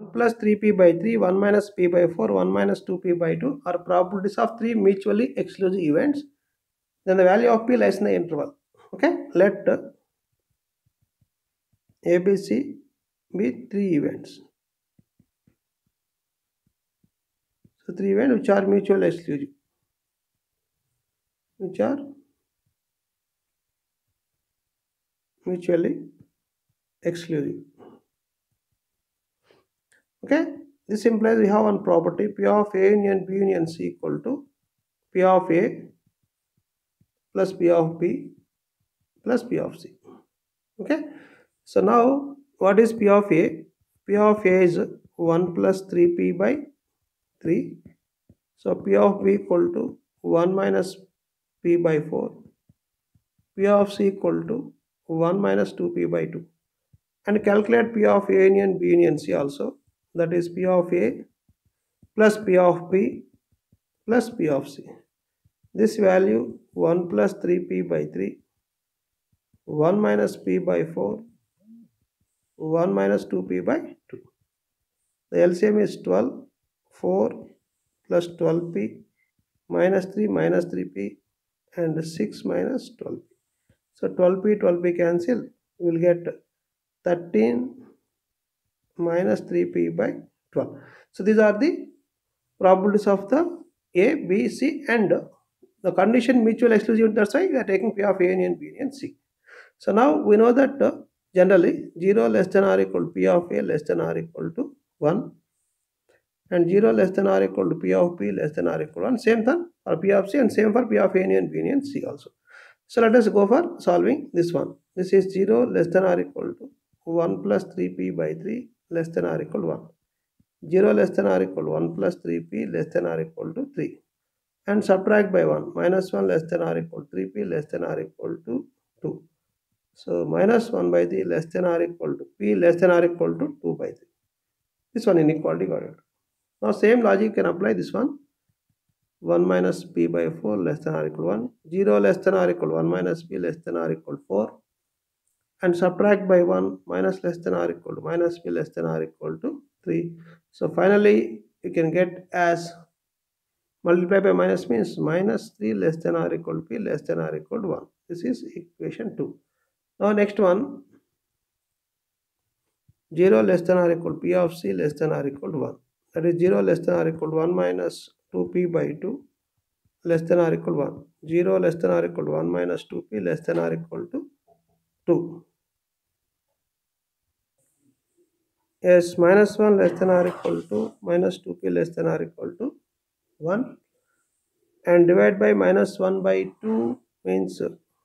plus 3p by 3, 1 minus p by 4, 1 minus 2p by 2 are probabilities of three mutually exclusive events. Then the value of p lies in the interval. Okay, let ABC be three events. So three events which are mutually exclusive. Which are mutually exclusive. Okay, this implies we have one property P of A union B union C equal to P of A plus P of B plus P of C. Okay, so now what is P of A? P of A is 1 plus 3p by 3. So P of B equal to 1 minus p by 4. P of C equal to 1 minus 2p by 2. And calculate P of A union B union C also. That is P of A plus P of B plus P of C. This value 1 plus 3p by 3, 1 minus p by 4, 1 minus 2p by 2. The LCM is 12, 4 plus 12p minus 3 minus 3p and 6 minus 12p. So 12p, 12p cancel. We will get 13 minus 3p by 12. So these are the probabilities of the A, B, C and the condition mutual exclusive. That's why we are taking P of A union B union C. So now we know that generally 0 less than or equal to P of A less than or equal to 1 and 0 less than or equal to P of B less than or equal to 1. Same thing for P of C and same for P of A union B union C also. So let us go for solving this one. This is 0 less than or equal to 1 plus 3p by 3 less than or equal to 1. 0 less than or equal to 1 plus 3p less than or equal to 3. And subtract by 1. Minus 1 less than or equal to 3p less than or equal to 2. So minus 1 by 3 less than or equal to p less than or equal to 2 by 3. This one inequality got it. Now same logic can apply this one. 1 minus p by 4 less than or equal to 1. 0 less than or equal to 1 minus p less than or equal to 4. And subtract by 1 minus less than or equal to minus p less than or equal to 3. So finally you can get as multiply by minus means minus 3 less than or equal to p less than or equal to 1. This is equation 2. Now next one 0 less than or equal to p of c less than or equal to 1. That is 0 less than or equal to 1 minus 2p by 2 less than or equal to 1. 0 less than or equal to 1 minus 2p less than or equal to 2. Yes, minus 1 less than or equal to minus 2p less than or equal to 1. And divide by minus 1 by 2 means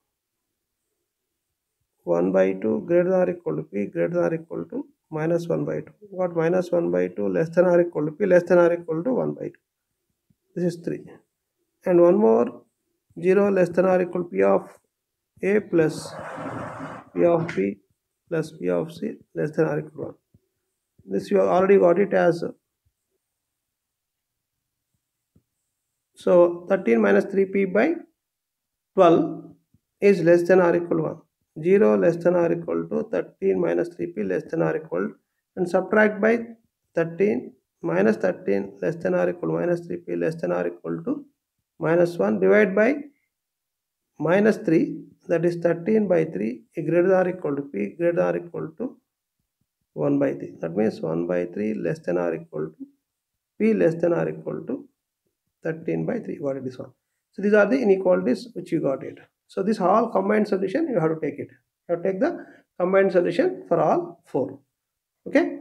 1 by 2 greater than or equal to p greater than or equal to minus 1 by 2. What minus 1 by 2 less than or equal to p less than or equal to 1 by 2. This is 3. And one more 0 less than or equal to p of a plus p of b plus p of c less than or equal to 1. This you have already got it as so 13 minus 3p by 12 is less than or equal to 1. 0 less than or equal to 13 minus 3p less than or equal and subtract by 13 minus 13 less than or equal to minus 3p less than or equal to minus 1 divide by minus 3 that is 13 by 3 greater than or equal to p greater than or equal to 1 by 3. That means 1 by 3 less than or equal to p less than or equal to 13 by 3. What is this one? So these are the inequalities which you got it. So this all combined solution you have to take it. You have to take the combined solution for all 4. Okay.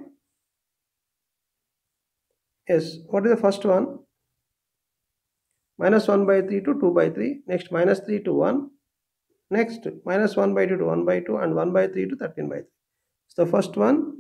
Yes. What is the first one? Minus 1 by 3 to 2 by 3. Next minus 3 to 1. Next minus 1 by 2 to 1 by 2 and 1 by 3 to 13 by 3. So the first one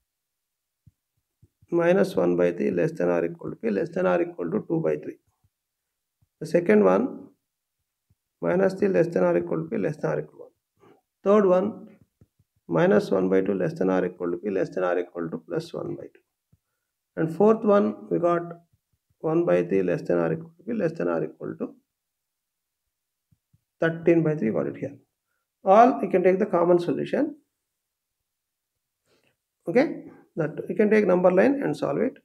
minus 1 by 3 less than or equal to p less than or equal to 2 by 3. The second one minus 3 less than or equal to p less than or equal to 1. Third one minus 1 by 2 less than or equal to p less than or equal to plus 1 by 2. And fourth one we got 1 by 3 less than or equal to p less than or equal to 13 by 3. Got it here. All you can take the common solution. Okay. that you can take number line and solve it.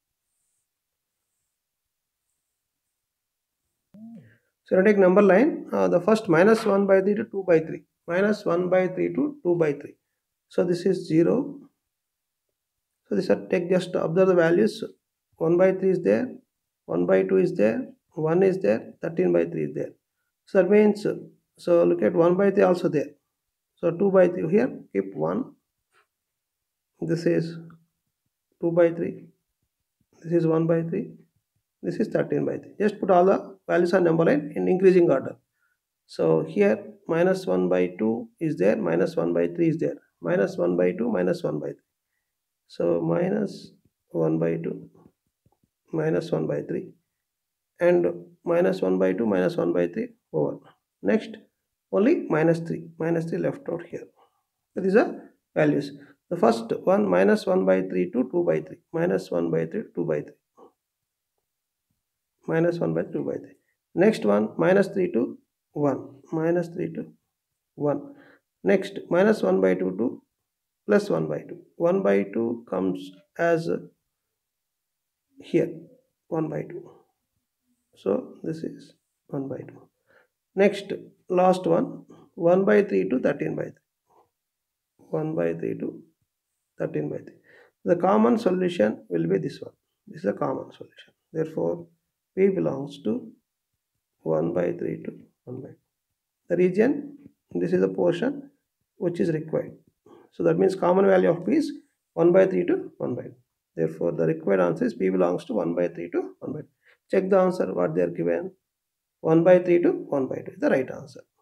So you take number line, the first minus 1 by 3 to 2 by 3, minus 1 by 3 to 2 by 3. So this is 0. So this are take, just observe the values. 1 by 3 is there, 1 by 2 is there, 1 is there, 13 by 3 is there. So that means, so look at 1 by 3 also there. So 2 by 3 here, keep 1. This is 2 by 3. This is 1 by 3. This is 13 by 3. Just put all the values on number line in increasing order. So here minus 1 by 2 is there, minus 1 by 3 is there, minus 1 by 2, minus 1 by 3. So minus 1 by 2, minus 1 by 3, and minus 1 by 2, minus 1 by 3 over. Next, only minus 3 left out here. So these are values. The first one, minus 1 by 3 to 2 by 3, minus 1 by 3 to 2 by 3, minus 1 by 2 by 3. Next one, minus 3 to 1, minus 3 to 1. Next, minus 1 by 2 to plus 1 by 2. 1 by 2 comes as here, 1 by 2. So this is 1 by 2. Next, last one, 1 by 3 to 13 by 3. 1 by 3 to 13 by 3. The common solution will be this one. This is a common solution. Therefore, P belongs to 1 by 3 to 1 by 2. The region, this is the portion which is required. So that means common value of P is 1 by 3 to 1 by 2. Therefore, the required answer is P belongs to 1 by 3 to 1 by 2. Check the answer what they are given. 1 by 3 to 1 by 2 is the right answer.